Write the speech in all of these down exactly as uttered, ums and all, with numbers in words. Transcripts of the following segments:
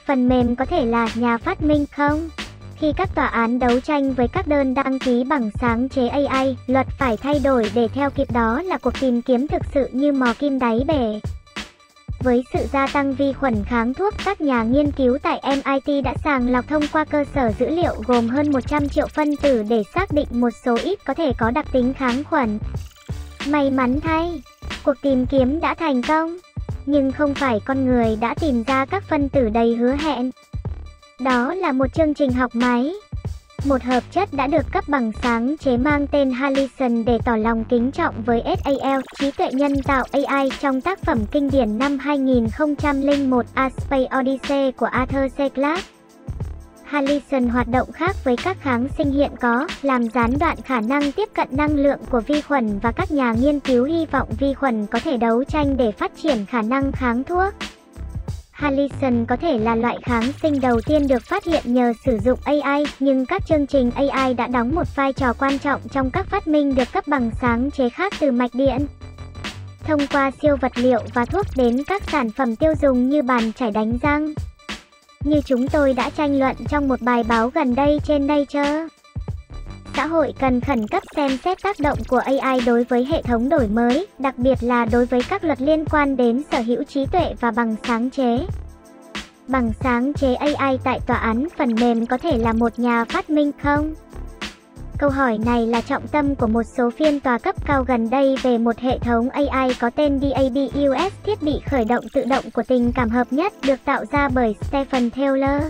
phần mềm có thể là nhà phát minh không? Khi các tòa án đấu tranh với các đơn đăng ký bằng sáng chế a i, luật phải thay đổi để theo kịp, đó là cuộc tìm kiếm thực sự như mò kim đáy bể. Với sự gia tăng vi khuẩn kháng thuốc, các nhà nghiên cứu tại em i tê đã sàng lọc thông qua cơ sở dữ liệu gồm hơn một trăm triệu phân tử để xác định một số ít có thể có đặc tính kháng khuẩn. May mắn thay, cuộc tìm kiếm đã thành công, nhưng không phải con người đã tìm ra các phân tử đầy hứa hẹn. Đó là một chương trình học máy, một hợp chất đã được cấp bằng sáng chế mang tên Halcyon để tỏ lòng kính trọng với sal, trí tuệ nhân tạo a i, trong tác phẩm kinh điển năm hai nghìn không trăm lẻ một A Space Odyssey của Arthur C. Clarke. Halcyon hoạt động khác với các kháng sinh hiện có, làm gián đoạn khả năng tiếp cận năng lượng của vi khuẩn, và các nhà nghiên cứu hy vọng vi khuẩn có thể đấu tranh để phát triển khả năng kháng thuốc. Halcyon có thể là loại kháng sinh đầu tiên được phát hiện nhờ sử dụng a i, nhưng các chương trình a i đã đóng một vai trò quan trọng trong các phát minh được cấp bằng sáng chế khác, từ mạch điện, thông qua siêu vật liệu và thuốc, đến các sản phẩm tiêu dùng như bàn chải đánh răng. Như chúng tôi đã tranh luận trong một bài báo gần đây trên Nature, xã hội cần khẩn cấp xem xét tác động của a i đối với hệ thống đổi mới, đặc biệt là đối với các luật liên quan đến sở hữu trí tuệ và bằng sáng chế. Bằng sáng chế a i tại tòa án phần mềm có thể là một nhà phát minh không? Câu hỏi này là trọng tâm của một số phiên tòa cấp cao gần đây về một hệ thống a i có tên Dabus, thiết bị khởi động tự động của tình cảm hợp nhất, được tạo ra bởi Stephen Taylor,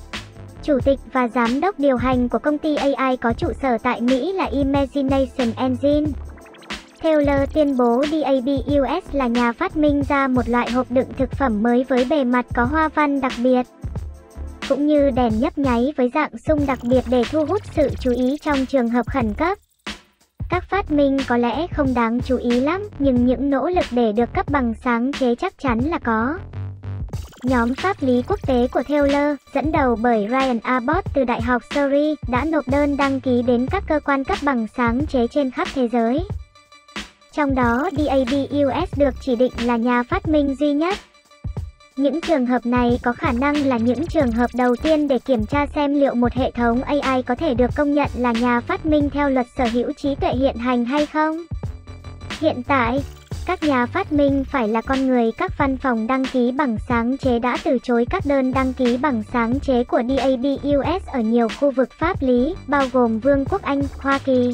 chủ tịch và giám đốc điều hành của công ty a i có trụ sở tại Mỹ là Imagination Engine. Taylor tuyên bố Dabus là nhà phát minh ra một loại hộp đựng thực phẩm mới với bề mặt có hoa văn đặc biệt, cũng như đèn nhấp nháy với dạng xung đặc biệt để thu hút sự chú ý trong trường hợp khẩn cấp. Các phát minh có lẽ không đáng chú ý lắm, nhưng những nỗ lực để được cấp bằng sáng chế chắc chắn là có. Nhóm pháp lý quốc tế của Taylor, dẫn đầu bởi Ryan Abbott từ Đại học Surrey, đã nộp đơn đăng ký đến các cơ quan cấp bằng sáng chế trên khắp thế giới. Trong đó, Dabus được chỉ định là nhà phát minh duy nhất. Những trường hợp này có khả năng là những trường hợp đầu tiên để kiểm tra xem liệu một hệ thống a i có thể được công nhận là nhà phát minh theo luật sở hữu trí tuệ hiện hành hay không. Hiện tại, các nhà phát minh phải là con người. Các văn phòng đăng ký bằng sáng chế đã từ chối các đơn đăng ký bằng sáng chế của Dabus ở nhiều khu vực pháp lý, bao gồm Vương quốc Anh, Hoa Kỳ,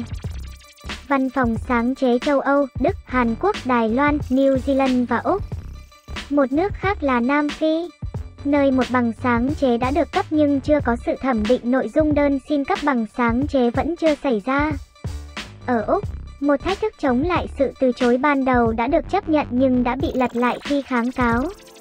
văn phòng sáng chế châu Âu, Đức, Hàn Quốc, Đài Loan, New Zealand và Úc. Một nước khác là Nam Phi, nơi một bằng sáng chế đã được cấp nhưng chưa có sự thẩm định nội dung đơn xin cấp bằng sáng chế vẫn chưa xảy ra. Ở Úc, một thách thức chống lại sự từ chối ban đầu đã được chấp nhận nhưng đã bị lật lại khi kháng cáo.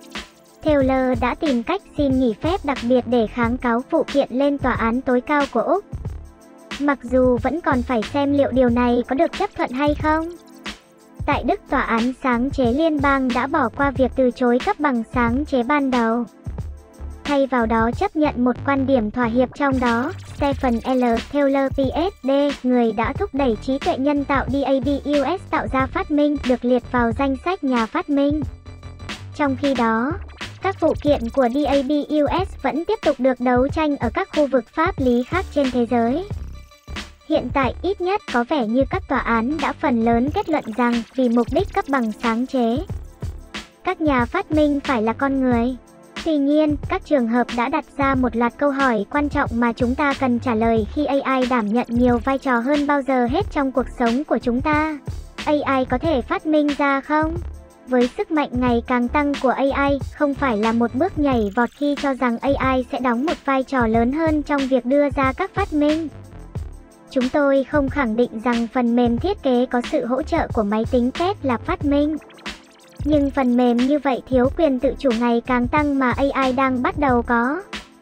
Taylor đã tìm cách xin nghỉ phép đặc biệt để kháng cáo phụ kiện lên tòa án tối cao của Úc, mặc dù vẫn còn phải xem liệu điều này có được chấp thuận hay không. Tại Đức, tòa án sáng chế liên bang đã bỏ qua việc từ chối cấp bằng sáng chế ban đầu, thay vào đó chấp nhận một quan điểm thỏa hiệp, trong đó Stephen L. Taylor P H D, người đã thúc đẩy trí tuệ nhân tạo Dabus tạo ra phát minh, được liệt vào danh sách nhà phát minh. Trong khi đó, các phụ kiện của Dabus vẫn tiếp tục được đấu tranh ở các khu vực pháp lý khác trên thế giới. Hiện tại, ít nhất có vẻ như các tòa án đã phần lớn kết luận rằng vì mục đích cấp bằng sáng chế, các nhà phát minh phải là con người. Tuy nhiên, các trường hợp đã đặt ra một loạt câu hỏi quan trọng mà chúng ta cần trả lời khi a i đảm nhận nhiều vai trò hơn bao giờ hết trong cuộc sống của chúng ta. a i có thể phát minh ra không? Với sức mạnh ngày càng tăng của a i, không phải là một bước nhảy vọt khi cho rằng a i sẽ đóng một vai trò lớn hơn trong việc đưa ra các phát minh. Chúng tôi không khẳng định rằng phần mềm thiết kế có sự hỗ trợ của máy tính phép là phát minh. Nhưng phần mềm như vậy thiếu quyền tự chủ ngày càng tăng mà a i đang bắt đầu có.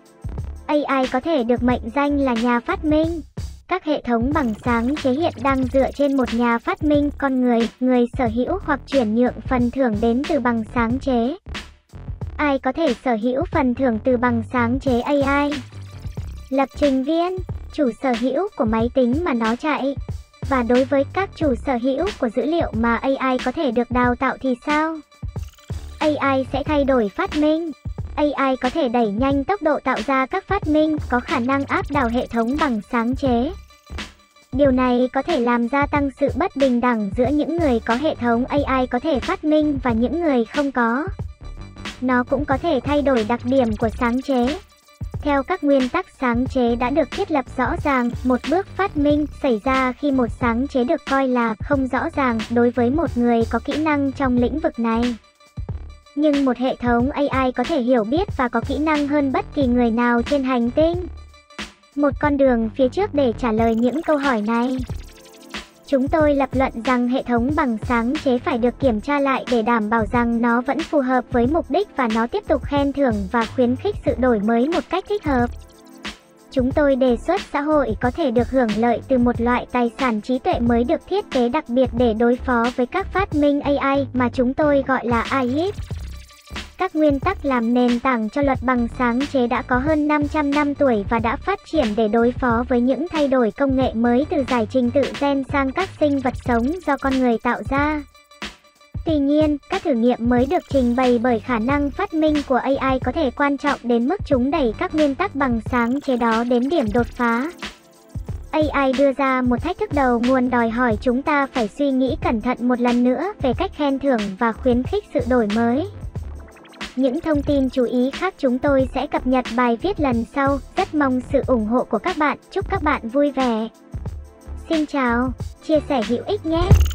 a i có thể được mệnh danh là nhà phát minh. Các hệ thống bằng sáng chế hiện đang dựa trên một nhà phát minh, con người, người sở hữu hoặc chuyển nhượng phần thưởng đến từ bằng sáng chế. Ai có thể sở hữu phần thưởng từ bằng sáng chế a i? Lập trình viên, chủ sở hữu của máy tính mà nó chạy. Và đối với các chủ sở hữu của dữ liệu mà a i có thể được đào tạo thì sao? a i sẽ thay đổi phát minh. a i có thể đẩy nhanh tốc độ tạo ra các phát minh, có khả năng áp đảo hệ thống bằng sáng chế. Điều này có thể làm gia tăng sự bất bình đẳng giữa những người có hệ thống a i có thể phát minh và những người không có. Nó cũng có thể thay đổi đặc điểm của sáng chế. Theo các nguyên tắc sáng chế đã được thiết lập rõ ràng, một bước phát minh xảy ra khi một sáng chế được coi là không rõ ràng đối với một người có kỹ năng trong lĩnh vực này. Nhưng một hệ thống a i có thể hiểu biết và có kỹ năng hơn bất kỳ người nào trên hành tinh. Một con đường phía trước để trả lời những câu hỏi này. Chúng tôi lập luận rằng hệ thống bằng sáng chế phải được kiểm tra lại để đảm bảo rằng nó vẫn phù hợp với mục đích và nó tiếp tục khen thưởng và khuyến khích sự đổi mới một cách thích hợp. Chúng tôi đề xuất xã hội có thể được hưởng lợi từ một loại tài sản trí tuệ mới được thiết kế đặc biệt để đối phó với các phát minh a i mà chúng tôi gọi là a i. Các nguyên tắc làm nền tảng cho luật bằng sáng chế đã có hơn năm trăm năm tuổi và đã phát triển để đối phó với những thay đổi công nghệ mới từ giải trình tự gen sang các sinh vật sống do con người tạo ra. Tuy nhiên, các thử nghiệm mới được trình bày bởi khả năng phát minh của a i có thể quan trọng đến mức chúng đẩy các nguyên tắc bằng sáng chế đó đến điểm đột phá. a i đưa ra một thách thức đầu nguồn đòi hỏi chúng ta phải suy nghĩ cẩn thận một lần nữa về cách khen thưởng và khuyến khích sự đổi mới. Những thông tin chú ý khác chúng tôi sẽ cập nhật bài viết lần sau. Rất mong sự ủng hộ của các bạn. Chúc các bạn vui vẻ. Xin chào, chia sẻ hữu ích nhé.